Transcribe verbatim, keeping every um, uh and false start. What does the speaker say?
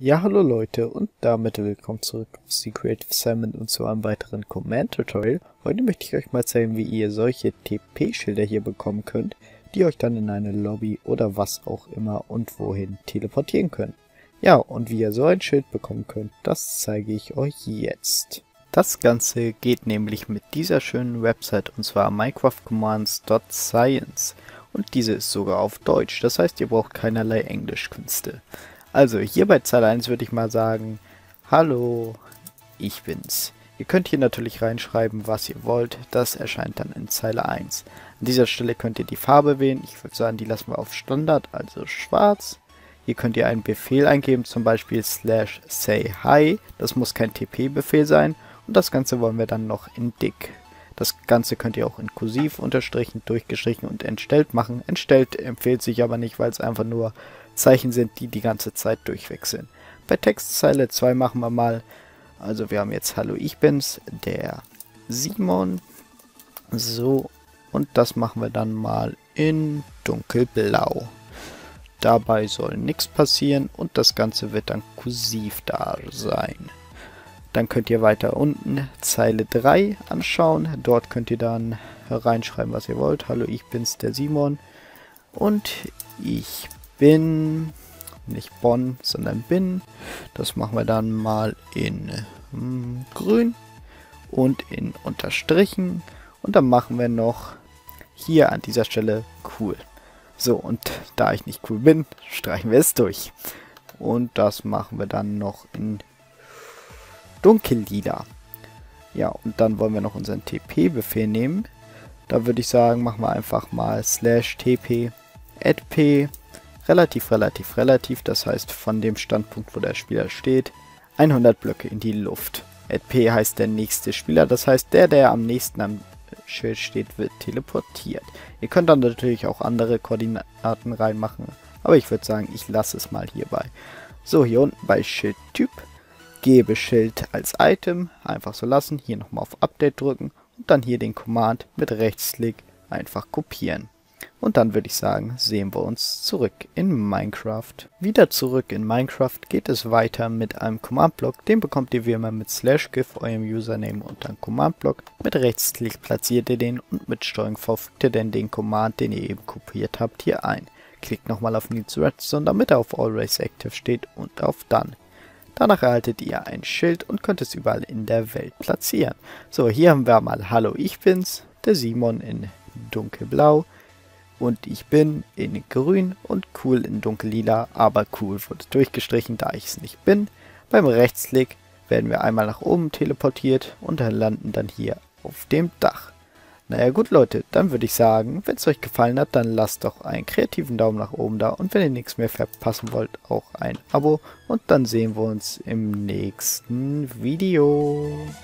Ja, hallo Leute und damit willkommen zurück auf Sea Creative Salmon und zu einem weiteren Command-Tutorial. Heute möchte ich euch mal zeigen, wie ihr solche T P-Schilder hier bekommen könnt, die euch dann in eine Lobby oder was auch immer und wohin teleportieren können. Ja, und wie ihr so ein Schild bekommen könnt, das zeige ich euch jetzt. Das Ganze geht nämlich mit dieser schönen Website, und zwar minecraft commands dot science, und diese ist sogar auf Deutsch, das heißt, ihr braucht keinerlei Englischkünste. Also hier bei Zeile eins würde ich mal sagen, hallo, ich bin's. Ihr könnt hier natürlich reinschreiben, was ihr wollt, das erscheint dann in Zeile eins. An dieser Stelle könnt ihr die Farbe wählen, ich würde sagen, die lassen wir auf Standard, also schwarz. Hier könnt ihr einen Befehl eingeben, zum Beispiel slash say hi, das muss kein T P-Befehl sein, und das Ganze wollen wir dann noch in dick. Das Ganze könnt ihr auch in kursiv, unterstrichen, durchgestrichen und entstellt machen. Entstellt empfiehlt sich aber nicht, weil es einfach nur Zeichen sind, die die ganze Zeit durchwechseln. Bei Textzeile zwei machen wir mal, also wir haben jetzt hallo, ich bin's, der Simon. So, und das machen wir dann mal in dunkelblau. Dabei soll nichts passieren und das Ganze wird dann kursiv da sein. Dann könnt ihr weiter unten Zeile drei anschauen. Dort könnt ihr dann reinschreiben, was ihr wollt. Hallo, ich bin's, der Simon. Und ich bin, nicht Bonn, sondern bin. Das machen wir dann mal in hm, grün und in unterstrichen. Und dann machen wir noch hier an dieser Stelle cool. So, und da ich nicht cool bin, streichen wir es durch. Und das machen wir dann noch in dunkellila. Ja, und dann wollen wir noch unseren T P-Befehl nehmen. Da würde ich sagen, machen wir einfach mal slash tp add p relativ, relativ, relativ. Das heißt, von dem Standpunkt, wo der Spieler steht, hundert Blöcke in die Luft. add p heißt der nächste Spieler. Das heißt, der, der am nächsten am Schild steht, wird teleportiert. Ihr könnt dann natürlich auch andere Koordinaten reinmachen. Aber ich würde sagen, ich lasse es mal hierbei. So, hier unten bei Schildtyp. Gebe Schild als Item, einfach so lassen, hier nochmal auf Update drücken und dann hier den Command mit Rechtsklick einfach kopieren. Und dann würde ich sagen, sehen wir uns zurück in Minecraft. Wieder zurück in Minecraft geht es weiter mit einem Command-Block, den bekommt ihr wie immer mit slash gif eurem Username und dann Command-Block. Mit Rechtsklick platziert ihr den und mit Steuerung V fügt ihr dann den Command, den ihr eben kopiert habt, hier ein. Klickt nochmal auf Needs Redstone, damit er auf Always Active steht und auf Done. Danach erhaltet ihr ein Schild und könnt es überall in der Welt platzieren. So, hier haben wir mal hallo, ich bin's, der Simon in dunkelblau und ich bin in grün und cool in dunkellila, aber cool wurde durchgestrichen, da ich es nicht bin. Beim Rechtsklick werden wir einmal nach oben teleportiert und landen dann hier auf dem Dach. Naja gut Leute, dann würde ich sagen, wenn es euch gefallen hat, dann lasst doch einen kreativen Daumen nach oben da und wenn ihr nichts mehr verpassen wollt, auch ein Abo und dann sehen wir uns im nächsten Video.